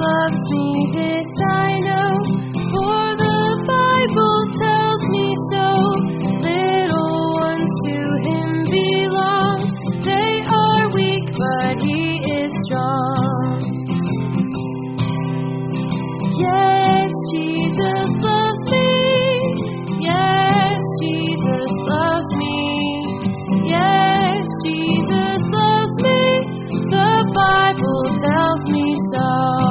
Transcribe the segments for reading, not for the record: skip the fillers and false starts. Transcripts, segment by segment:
loves me, this I know, for the Bible tells me so. Little ones to him belong, they are weak but he is strong. Yes, Jesus loves me. Yes, Jesus loves me. Yes, Jesus loves me. The Bible tells me so.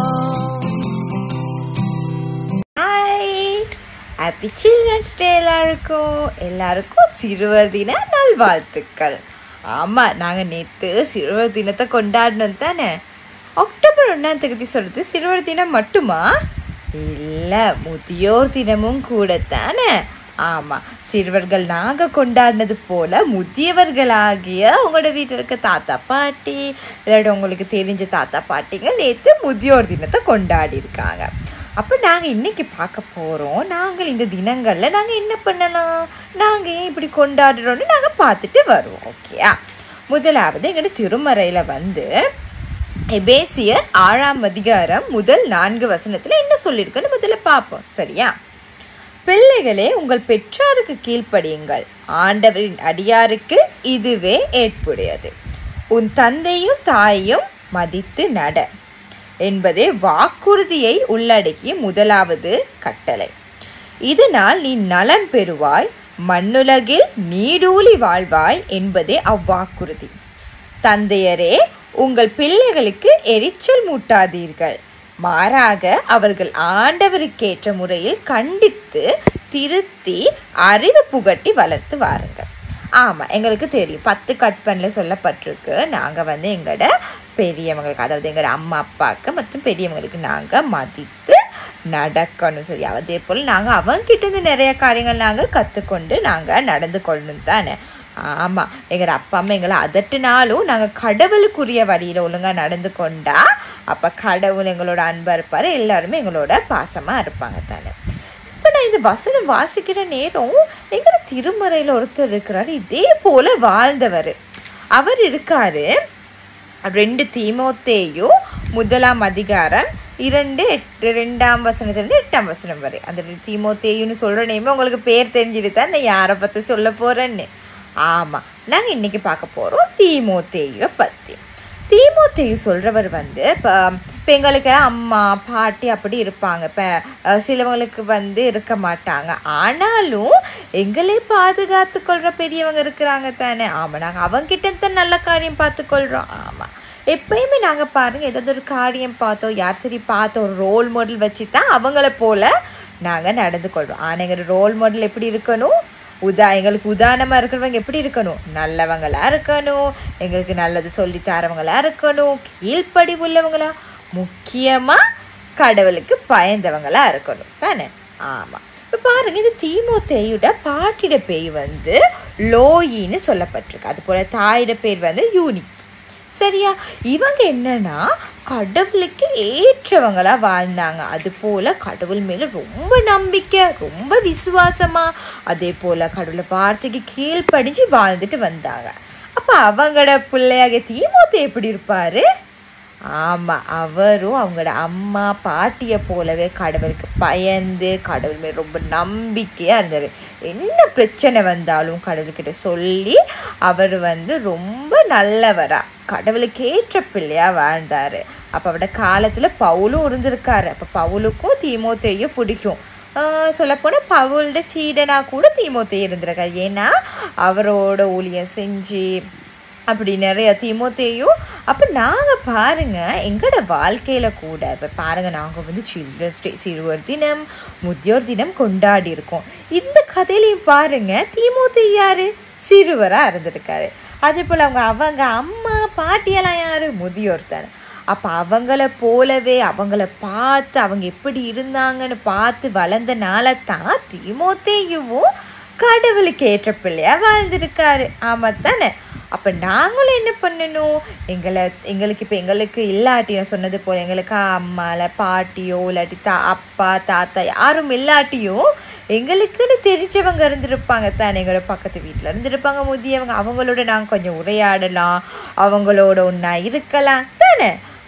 Hi, Happy Children's Day எல்லாருக்கும் சிறுவர் தின நல்வாழ்த்துக்கள். ஆமாம், நாங்கள் நேற்று சிறுவர் தினத்தை கொண்டாடணும் தானே. அக்டோபர் 1 சொல்கிறது சிறுவர் தினம் மட்டுமா? இல்லை, முதியோர் தினமும் கூட தானே. ஆமாம், சிறுவர்கள் நாங்கள் கொண்டாடினது போல் முதியவர்களாகிய உங்களோட வீட்டில் இருக்க தாத்தா பாட்டி இல்லாட்டி உங்களுக்கு தெரிஞ்ச தாத்தா பாட்டிங்க நேற்று முதியோர் தினத்தை கொண்டாடி இருக்காங்க. அப்போ நாங்கள் இன்றைக்கி பார்க்க போகிறோம், நாங்கள் இந்த தினங்களில் நாங்கள் என்ன பண்ணலாம், நாங்கள் ஏன் இப்படி கொண்டாடுறோன்னு நாங்கள் பார்த்துட்டு வருவோம். ஓகேயா? முதலாவது எங்களோட திருமறையில் எபேசியர் 6 அதிகாரம் முதல் 4 வசனத்தில் என்ன சொல்லியிருக்குன்னு முதல்ல பார்ப்போம். சரியா? பிள்ளைகளே, உங்கள் பெற்றோருக்கு கீழ்ப்படியுங்கள், ஆண்டவரின் அடியாருக்கு இதுவே ஏற்புடையது. உன் தந்தையும் தாயையும் மதித்து நட என்பதே வாக்குறுதியை உள்ளடக்கிய முதலாவது கட்டளை. இதனால் நீ நலன் பெறுவாய், மண்ணுலகில் நீடூழி வாழ்வாய் என்பதே அவ்வாக்குறுதி. தந்தையரே, உங்கள் பிள்ளைகளுக்கு எரிச்சல் மூட்டாதீர்கள், மாறாக அவர்கள் ஆண்டவருக்கேற்ற முறையில் கண்டித்து திருத்தி அறிவு புகட்டி வளர்த்து வாருங்கள். ஆமாம், எங்களுக்கு தெரியும் 10 கற்பனையில் சொல்லப்பட்டிருக்கு. நாங்கள் எங்களோட பெரியவங்களுக்கு, அதாவது எங்களோட அம்மா அப்பாவுக்கு மற்றும் பெரியவங்களுக்கு நாங்கள் மதித்து நடக்கணும். சரி, அதே போல் நாங்கள் அவங்ககிட்ட நிறைய காரியங்கள் நாங்கள் கற்றுக்கொண்டு நாங்கள் நடந்து கொள்ளணும் தானே. ஆமாம், எங்களோட அப்பா அம்மா எங்களை அதட்டுனாலும் நாங்கள் கடவுளுக்குரிய வழியில் ஒழுங்காக நடந்து கொண்டா அப்போ கடவுள் எங்களோட அன்பாக இருப்பார், எல்லாருமே எங்களோட பாசமாக இருப்பாங்க தானே. இப்போ நான் இந்த வசனம் வாசிக்கிற நேரம் எங்களோட திருமறையில் ஒருத்தர் இருக்கிறார், இதே போல் வாழ்ந்தவர். அவர் இருக்காரு 2 தீமோத்தேயு 1 அதிகாரம் 2 வசனத்துலேருந்து 8 வசனம் வரை. அந்த தீமோத்தேயுன்னு சொல்கிற நேமே உங்களுக்கு பேர் தெரிஞ்சுட்டு தான் நான் யாரை பற்றி சொல்ல போகிறேன்னு. ஆமாம், நாங்கள் இன்றைக்கி பார்க்க போகிறோம் தீமோத்தேயுவை பற்றி. தீமோத்தேயு சொல்கிறவர் இப்போ எங்களுக்கு அம்மா பாட்டி அப்படி இருப்பாங்க, இப்போ சிலவங்களுக்கு இருக்க மாட்டாங்க, ஆனாலும் எங்களே பாதுகாத்து கொள்கிற பெரியவங்க இருக்கிறாங்க தானே. ஆமாம், நாங்கள் அவங்ககிட்ட தான் நல்ல காரியம் பார்த்துக்கொள்கிறோம். ஆமாம், எப்பயுமே நாங்கள் பாருங்கள், ஏதாவது ஒரு காரியம் பார்த்தோம், யார் சரி பார்த்தோம், ஒரு ரோல் மாடல் வச்சு தான் அவங்கள போல் நாங்கள் நடந்து கொள்கிறோம். ஆனால் எங்கள் ரோல் மாடல் எப்படி இருக்கணும், எங்களுக்கு உதாரணமாக இருக்கிறவங்க எப்படி இருக்கணும், நல்லவங்களா இருக்கணும், எங்களுக்கு நல்லது சொல்லி தரவங்களா இருக்கணும், கீழ்ப்படி உள்ளவங்களா, முக்கியமாக கடவுளுக்கு பயந்தவங்களா இருக்கணும் தானே. ஆமாம், இப்போ பாருங்கள், இந்த தீமோத்தேயுட பாட்டிட பேர் லோயின்னு சொல்லப்பட்டிருக்கு. அது போல் தாயிட பேர் யூனிக். சரியா? இவங்க என்னன்னா கடவுளுக்கு ஏற்றவங்களா வாழ்ந்தாங்க. அது போல கடவுள் மேல ரொம்ப நம்பிக்கை, ரொம்ப விசுவாசமா, அதே போல கடவுளை வார்த்தைக்கு கீழ்ப்படிஞ்சு வாழ்ந்துட்டு வந்தாங்க. அப்ப அவங்களோட பிள்ளையாக தீமோத்தேயு எப்படி இருப்பாரு? ஆமாம், அவரும் அவங்களோட அம்மா பாட்டியை போலவே கடவுளுக்கு பயந்து கடவுள் மேல் ரொம்ப நம்பிக்கையாக இருந்தார். என்ன பிரச்சனை வந்தாலும் கடவுள்கிட்ட சொல்லி அவர் ரொம்ப நல்லவராக கடவுளுக்கு ஏற்ற பிள்ளையாக வாழ்ந்தார். அப்போ அவரோட காலத்தில் பவுலும் இருந்திருக்காரு. அப்போ பவுலுக்கும் தீமோத்தேயும் பிடிக்கும். சொல்லப்போனால் பவுலோட சீடனாக கூட தீமோத்தேயு இருந்திருக்காரு. ஏன்னா அவரோட ஊழியம் செஞ்சு அப்படி நிறைய தீமோத்தேயு. அப்போ நாங்கள் பாருங்கள், எங்களோட வாழ்க்கையில் கூட இப்போ பாருங்கள், நாங்கள் சில்ட்ரன்ஸ் டே, சிறுவர் தினம், முதியோர் தினம் கொண்டாடி இருக்கோம். இந்த கதையிலையும் பாருங்கள், தீமோத்தேயு யார்? சிறுவராக இருந்திருக்காரு. அதே போல் அவங்க அம்மா பாட்டியெல்லாம் யார்? முதியோர் தானே. அப்போ அவங்கள போலவே அவங்கள பார்த்து அவங்க எப்படி இருந்தாங்கன்னு பார்த்து வளர்ந்தனால தான் தீமோத்தேயுவும் கடவுளுக்கு ஏற்ற பிள்ளையாக வாழ்ந்திருக்காரு. ஆமாம் தானே. அப்போ நாங்களும் என்ன பண்ணணும், எங்களுக்கு இப்போ எங்களுக்கு இல்லாட்டி, நான் சொன்னது போல் எங்களுக்கு அம்மால பாட்டியோ இல்லாட்டி அப்பா தாத்தா யாரும் இல்லாட்டியும் எங்களுக்குன்னு தெரிஞ்சவங்க இருந்திருப்பாங்க தானே. எங்களோட பக்கத்து வீட்டில் இருந்திருப்பாங்க முதியவங்க, அவங்களோட நாங்கள் கொஞ்சம் உரையாடலாம், அவங்களோட ஒன்றா இருக்கலாம் தானே.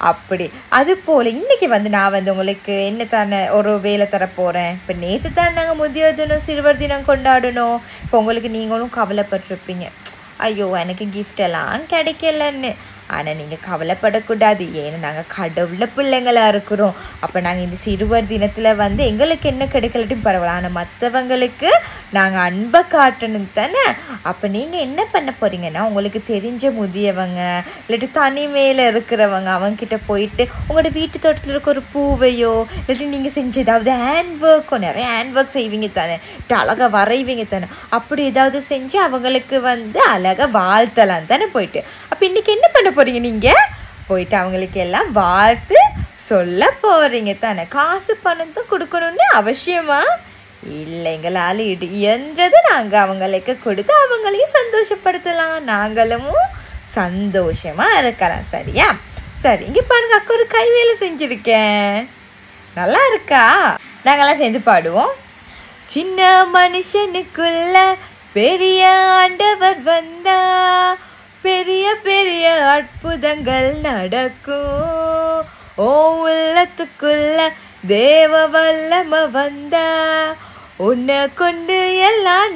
அப்படி அது போல் இன்னைக்கு நான் உங்களுக்கு என்ன தானே ஒரு வேலை தர போகிறேன். இப்போ நேற்று தான் நாங்கள் முதியோர் தினம் சிறுவர் தினம் கொண்டாடணும். இப்போ உங்களுக்கு நீங்களும் கவலைப்பட்டிருப்பீங்க, ஐயோ எனக்கு கிஃப்ட் எல்லாம் கிடைக்கலன்னு. ஆனால் நீங்கள் கவலைப்படக்கூடாது, ஏன்னா நாங்கள் கடவுள பிள்ளைங்களாக இருக்கிறோம். அப்போ நாங்கள் இந்த சிறுவர் தினத்தில் எங்களுக்கு என்ன கிடைக்கலட்டும் பரவாயில்ல, ஆனால் மற்றவங்களுக்கு நாங்கள் அன்பை காட்டணும் தானே. அப்போ நீங்கள் என்ன பண்ண போகிறீங்கன்னா, உங்களுக்கு தெரிஞ்ச முதியவங்க இல்லாட்டி தனிமையில் இருக்கிறவங்க அவங்கக்கிட்ட போயிட்டு உங்களோட வீட்டு தோட்டத்தில் இருக்க ஒரு பூவையோ இல்லாட்டி நீங்கள் செஞ்ச ஏதாவது ஹேண்ட் ஒர்க்கோ, நிறைய ஹேண்ட் ஒர்க் செய்வீங்க தானே, அழகாக வரைவீங்க தானே, அப்படி ஏதாவது செஞ்சு அவங்களுக்கு அழகாக வாழ்த்தலாம் தானே போயிட்டு. அப்போ இன்றைக்கி என்ன பண்ண போகிறீங்க, நீங்கள் போயிட்டு அவங்களுக்கு எல்லாம் வாழ்த்து சொல்ல போகிறீங்க தானே. காசு பணம் தான் கொடுக்கணும்னு அவசியமா இல்லை, எங்களால் இயன்றதை நாங்கள் அவங்களுக்கு கொடுத்து அவங்களையும் சந்தோஷப்படுத்தலாம், நாங்களும் சந்தோஷமாக இருக்கலாம். சரியா? சரி, இங்கே பாருங்க, அக்கா ஒரு கை வேலை செஞ்சுருக்கேன், நல்லா இருக்கா? நாங்கெல்லாம் சேர்ந்து பாடுவோம். சின்ன மனுஷனுக்குள்ள பெரிய ஆண்டவர் வந்தா, பெரிய பெரிய அற்புதங்கள் நடக்கும். ஓ உள்ளத்துக்குள்ள தேவ வல்லம வந்தா, உன்னை கொண்டு எல்லாம்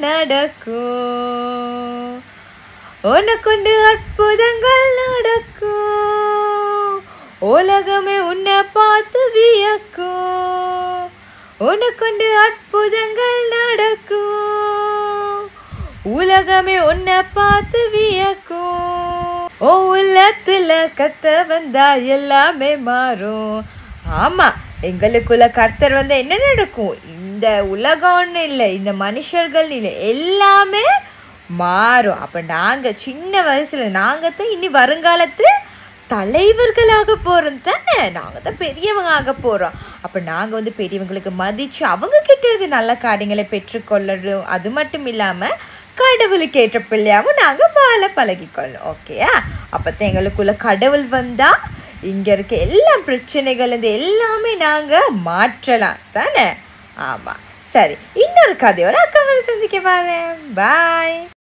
நடக்கும். உன்னை கொண்டு அற்புதங்கள் நடக்கும். உலகமே உன்னை பார்த்து வியக்கும். உன்னை கொண்டு அற்புதங்கள் நடக்கும். உலகமே உன்னை பார்த்து வியக்கும். ஓ உள்ளத்துல கத்த வந்தா எல்லாமே மாறும். ஆமா, எங்களுக்குள்ள கர்த்தர் என்ன நடக்கும், இந்த உலகம்னு இல்லை, இந்த மனுஷர்கள் இல்லை, எல்லாமே மாறும். அப்ப நாங்க சின்ன வயசுல நாங்க தான் இனி வருங்காலத்து தலைவர்களாக போறோம் தானே, நாங்க தான் பெரியவங்க ஆக போறோம். அப்ப நாங்க பெரியவங்களுக்கு மதிச்சு அவங்க கிட்ட இருந்து நல்ல காரியங்களை பெற்றுக்கொள்ளணும். அது மட்டும் இல்லாம கடவுளுக்கு ஏற்ற பிள்ளையாவும் நாங்க வாழ பழகிக்கொள்ளணும். ஓகேயா? அப்பதான் எங்களுக்குள்ள கடவுள் வந்தா இங்க இருக்க எல்லா பிரச்சனைகள் எல்லாமே நாங்க மாற்றலாம் தானே. ஆமா, சரி, இன்னொரு கதையோட அக்காவை சந்திக்க பாரு. பாய்.